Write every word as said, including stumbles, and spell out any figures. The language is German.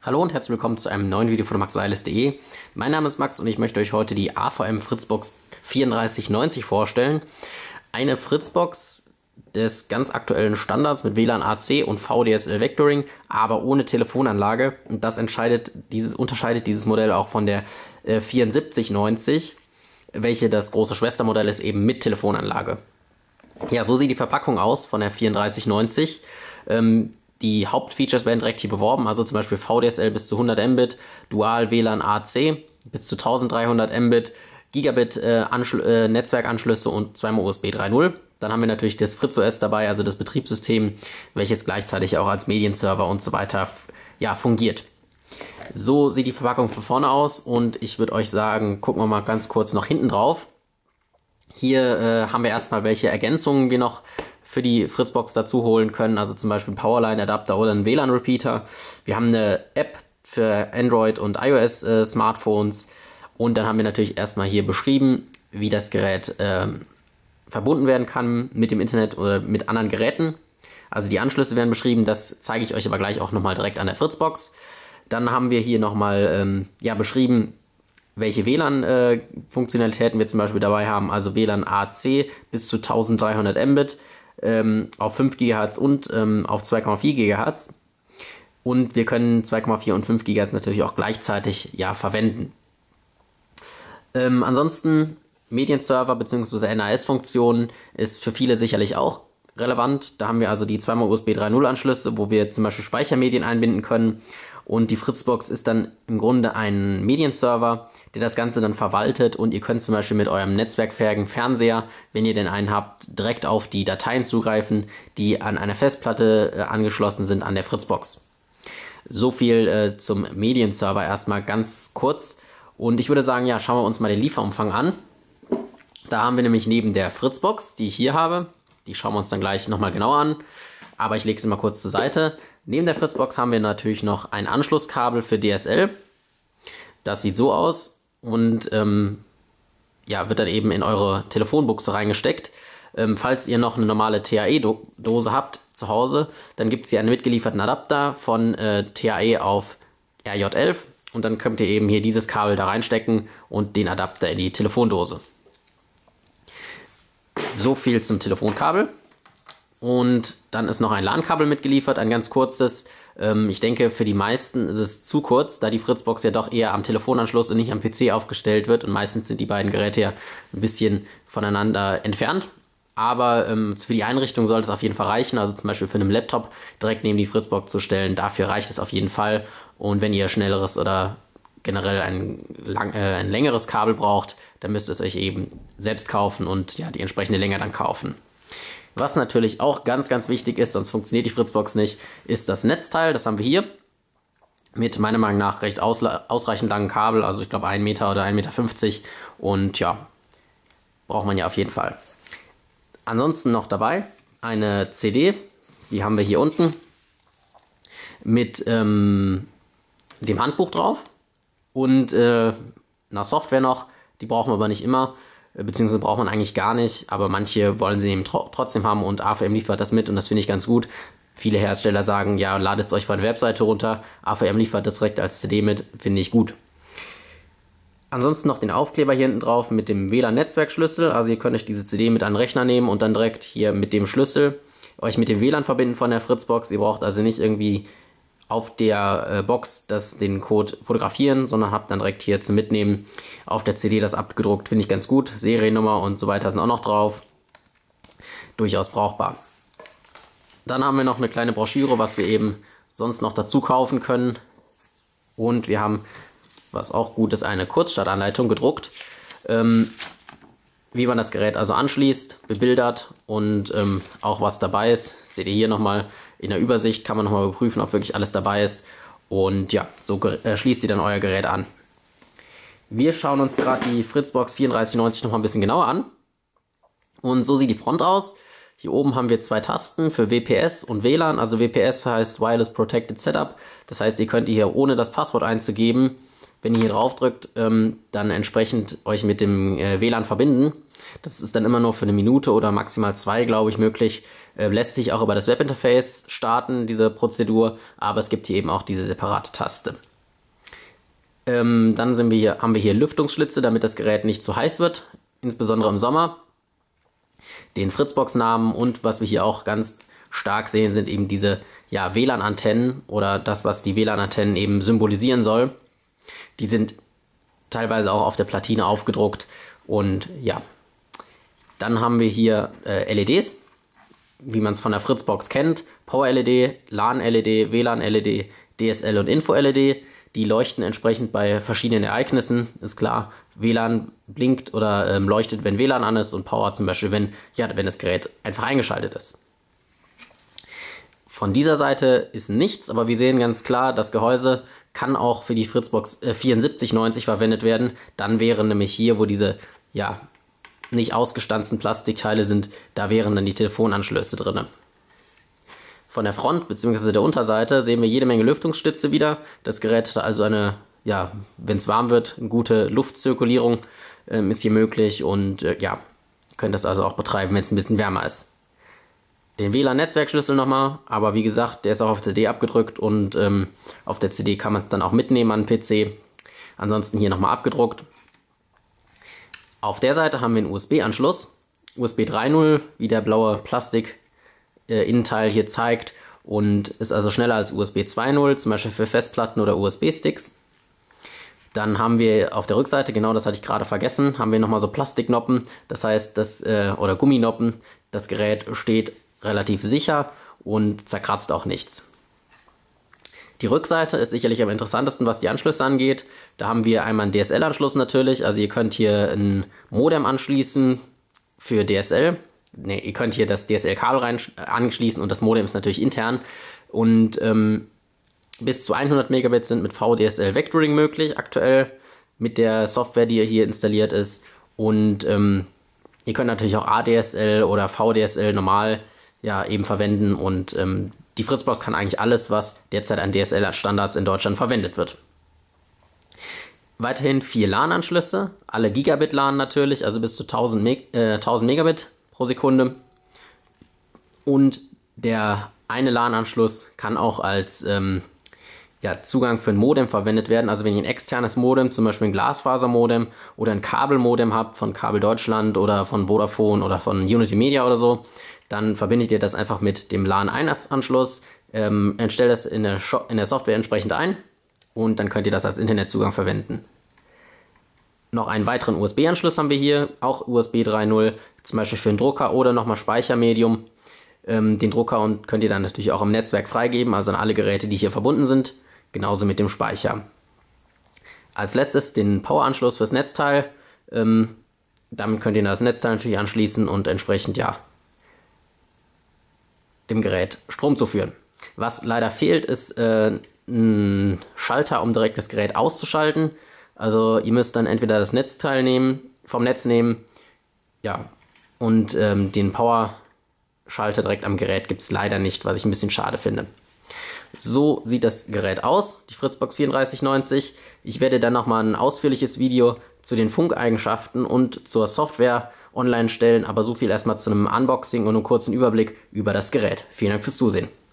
Hallo und herzlich willkommen zu einem neuen Video von max wireless punkt de. Mein Name ist Max und ich möchte euch heute die A V M Fritzbox vierunddreißig neunzig vorstellen. Eine Fritzbox des ganz aktuellen Standards mit W L A N A C und V D S L Vectoring, aber ohne Telefonanlage. Und das entscheidet dieses, unterscheidet dieses Modell auch von der äh, vierundsiebzig neunzig, welche das große Schwestermodell ist, eben mit Telefonanlage. Ja, so sieht die Verpackung aus von der vierunddreißig neunzig. Ähm, Die Hauptfeatures werden direkt hier beworben, also zum Beispiel V D S L bis zu hundert Mbit, Dual W L A N A C bis zu dreizehnhundert Mbit, Gigabit äh, äh, Netzwerkanschlüsse und zweimal U S B drei Punkt null. Dann haben wir natürlich das FritzOS dabei, also das Betriebssystem, welches gleichzeitig auch als Medienserver und so weiter ja, fungiert. So sieht die Verpackung von vorne aus und ich würde euch sagen, gucken wir mal ganz kurz noch hinten drauf. Hier äh, haben wir erstmal, welche Ergänzungen wir noch für die Fritzbox dazu holen können, also zum Beispiel Powerline Adapter oder einen W L A N Repeater. Wir haben eine App für Android und iOS äh, Smartphones und dann haben wir natürlich erstmal hier beschrieben, wie das Gerät äh, verbunden werden kann mit dem Internet oder mit anderen Geräten. Also die Anschlüsse werden beschrieben, das zeige ich euch aber gleich auch nochmal direkt an der Fritzbox. Dann haben wir hier nochmal ähm, ja, beschrieben, welche W L A N-Funktionalitäten äh, wir zum Beispiel dabei haben, also W L A N A C bis zu dreizehnhundert Mbit, ähm, auf fünf Gigahertz und ähm, auf zwei Komma vier Gigahertz. Und wir können zwei Komma vier und fünf Gigahertz natürlich auch gleichzeitig ja, verwenden. Ähm, ansonsten Medienserver bzw. N A S-Funktionen ist für viele sicherlich auch relevant. Da haben wir also die zweimal U S B drei Punkt null Anschlüsse, wo wir zum Beispiel Speichermedien einbinden können. Und die Fritzbox ist dann im Grunde ein Medienserver, der das Ganze dann verwaltet und ihr könnt zum Beispiel mit eurem netzwerkfähigen Fernseher, wenn ihr denn einen habt, direkt auf die Dateien zugreifen, die an einer Festplatte äh, angeschlossen sind an der Fritzbox. So viel äh, zum Medienserver erstmal ganz kurz. Und ich würde sagen, ja, schauen wir uns mal den Lieferumfang an. Da haben wir nämlich neben der Fritzbox, die ich hier habe, die schauen wir uns dann gleich nochmal genauer an, aber ich lege sie mal kurz zur Seite. Neben der Fritzbox haben wir natürlich noch ein Anschlusskabel für D S L. Das sieht so aus und ähm, ja, wird dann eben in eure Telefonbuchse reingesteckt. Ähm, falls ihr noch eine normale T A E-Dose habt zu Hause, dann gibt es hier einen mitgelieferten Adapter von äh, T A E auf R J elf und dann könnt ihr eben hier dieses Kabel da reinstecken und den Adapter in die Telefondose. So viel zum Telefonkabel. Und dann ist noch ein LAN-Kabel mitgeliefert, ein ganz kurzes. Ähm, ich denke, für die meisten ist es zu kurz, da die Fritzbox ja doch eher am Telefonanschluss und nicht am P C aufgestellt wird. Und meistens sind die beiden Geräte ja ein bisschen voneinander entfernt. Aber ähm, für die Einrichtung sollte es auf jeden Fall reichen. Also zum Beispiel für einen Laptop direkt neben die Fritzbox zu stellen, dafür reicht es auf jeden Fall. Und wenn ihr schnelleres oder generell ein, lang, äh, ein längeres Kabel braucht, dann müsst ihr es euch eben selbst kaufen und ja, die entsprechende Länge dann kaufen. Was natürlich auch ganz, ganz wichtig ist, sonst funktioniert die Fritzbox nicht, ist das Netzteil. Das haben wir hier mit meiner Meinung nach recht ausreichend langen Kabel, also ich glaube ein Meter oder ein Meter fünfzig und ja, braucht man ja auf jeden Fall. Ansonsten noch dabei eine C D, die haben wir hier unten mit ähm, dem Handbuch drauf und äh, einer Software noch, die brauchen wir aber nicht immer. Beziehungsweise braucht man eigentlich gar nicht, aber manche wollen sie eben tro trotzdem haben und A V M liefert das mit und das finde ich ganz gut. Viele Hersteller sagen, ja, ladet es euch von der Webseite runter, A V M liefert das direkt als C D mit, finde ich gut. Ansonsten noch den Aufkleber hier hinten drauf mit dem W L A N-Netzwerkschlüssel, also ihr könnt euch diese C D mit an den Rechner nehmen und dann direkt hier mit dem Schlüssel euch mit dem W L A N verbinden von der Fritzbox. Ihr braucht also nicht irgendwie auf der äh, Box das, den Code fotografieren, sondern habt dann direkt hier zum Mitnehmen auf der C D das abgedruckt. Finde ich ganz gut. Seriennummer und so weiter sind auch noch drauf. Durchaus brauchbar. Dann haben wir noch eine kleine Broschüre, was wir eben sonst noch dazu kaufen können. Und wir haben, was auch gut ist, eine Kurzstartanleitung gedruckt. Ähm, wie man das Gerät also anschließt, bebildert und ähm, auch was dabei ist. Seht ihr hier nochmal in der Übersicht, kann man nochmal überprüfen, ob wirklich alles dabei ist. Und ja, so äh, schließt ihr dann euer Gerät an. Wir schauen uns gerade die Fritzbox vierunddreißig neunzig nochmal ein bisschen genauer an. Und so sieht die Front aus. Hier oben haben wir zwei Tasten für W P S und W L A N. Also W P S heißt Wireless Protected Setup. Das heißt, ihr könnt hier ohne das Passwort einzugeben, wenn ihr hier drauf drückt, ähm, dann entsprechend euch mit dem äh, W L A N verbinden. Das ist dann immer nur für eine Minute oder maximal zwei, glaube ich, möglich. Äh, lässt sich auch über das Webinterface starten, diese Prozedur, aber es gibt hier eben auch diese separate Taste. Ähm, dann sind wir hier, haben wir hier Lüftungsschlitze, damit das Gerät nicht zu heiß wird, insbesondere im Sommer. Den Fritzbox-Namen und was wir hier auch ganz stark sehen, sind eben diese ja, W L A N-Antennen oder das, was die W L A N-Antennen eben symbolisieren soll. Die sind teilweise auch auf der Platine aufgedruckt und ja. Dann haben wir hier äh, L E Ds, wie man es von der Fritzbox kennt. Power-L E D, LAN-L E D, W L A N-L E D, D S L und Info-L E D. Die leuchten entsprechend bei verschiedenen Ereignissen. Ist klar, W L A N blinkt oder ähm, leuchtet, wenn W L A N an ist und Power zum Beispiel, wenn, ja, wenn das Gerät einfach eingeschaltet ist. Von dieser Seite ist nichts, aber wir sehen ganz klar, das Gehäuse kann auch für die Fritzbox äh, vierundsiebzig neunzig verwendet werden. Dann wären nämlich hier, wo diese ja, nicht ausgestanzten Plastikteile sind, da wären dann die Telefonanschlüsse drin. Von der Front bzw. der Unterseite sehen wir jede Menge Lüftungsstütze wieder. Das Gerät hat also eine, ja, wenn es warm wird, eine gute Luftzirkulierung ähm, ist hier möglich und äh, ja, könnt das also auch betreiben, wenn es ein bisschen wärmer ist. Den W L A N-Netzwerkschlüssel nochmal, aber wie gesagt, der ist auch auf C D abgedrückt und ähm, auf der C D kann man es dann auch mitnehmen an den P C. Ansonsten hier nochmal abgedruckt. Auf der Seite haben wir einen U S B-Anschluss, U S B drei Punkt null, wie der blaue Plastik-Innenteil äh, hier zeigt und ist also schneller als U S B zwei Punkt null, zum Beispiel für Festplatten oder U S B-Sticks. Dann haben wir auf der Rückseite, genau das hatte ich gerade vergessen, haben wir nochmal so Plastiknoppen, das heißt, das, äh, oder Gumminoppen, das Gerät steht relativ sicher und zerkratzt auch nichts. Die Rückseite ist sicherlich am interessantesten, was die Anschlüsse angeht. Da haben wir einmal einen D S L-Anschluss natürlich, also ihr könnt hier ein Modem anschließen für D S L. Ne, ihr könnt hier das D S L-Kabel rein anschließen und das Modem ist natürlich intern. Und ähm, bis zu hundert Megabit sind mit V D S L Vectoring möglich aktuell mit der Software, die hier installiert ist. Und ähm, ihr könnt natürlich auch A D S L oder V D S L normal ja eben verwenden und ähm, die Fritzbox kann eigentlich alles, was derzeit an D S L-Standards in Deutschland verwendet wird. Weiterhin vier LAN-Anschlüsse, alle Gigabit-LAN natürlich, also bis zu tausend, Meg äh, tausend Megabit pro Sekunde. Und der eine LAN-Anschluss kann auch als ähm, ja, Zugang für ein Modem verwendet werden. Also wenn ihr ein externes Modem, zum Beispiel ein Glasfaser-Modem oder ein Kabelmodem habt von Kabel Deutschland oder von Vodafone oder von Unity Media oder so, dann verbindet ihr das einfach mit dem LAN-Anschluss, ähm, stellt das in der, in der Software entsprechend ein und dann könnt ihr das als Internetzugang verwenden. Noch einen weiteren U S B-Anschluss haben wir hier, auch U S B drei Punkt null, zum Beispiel für einen Drucker oder nochmal Speichermedium. Ähm, den Drucker und könnt ihr dann natürlich auch im Netzwerk freigeben, also an alle Geräte, die hier verbunden sind, genauso mit dem Speicher. Als letztes den Power-Anschluss fürs Netzteil. Ähm, damit könnt ihr das Netzteil natürlich anschließen und entsprechend ja dem Gerät Strom zuführen. Was leider fehlt, ist äh, ein Schalter, um direkt das Gerät auszuschalten. Also ihr müsst dann entweder das Netzteil nehmen, vom Netz nehmen, ja, und ähm, den Power-Schalter direkt am Gerät gibt es leider nicht, was ich ein bisschen schade finde. So sieht das Gerät aus, die Fritzbox vierunddreißig neunzig. Ich werde dann nochmal ein ausführliches Video zu den Funkeigenschaften und zur Software online stellen, aber so viel erstmal zu einem Unboxing und einem kurzen Überblick über das Gerät. Vielen Dank fürs Zusehen.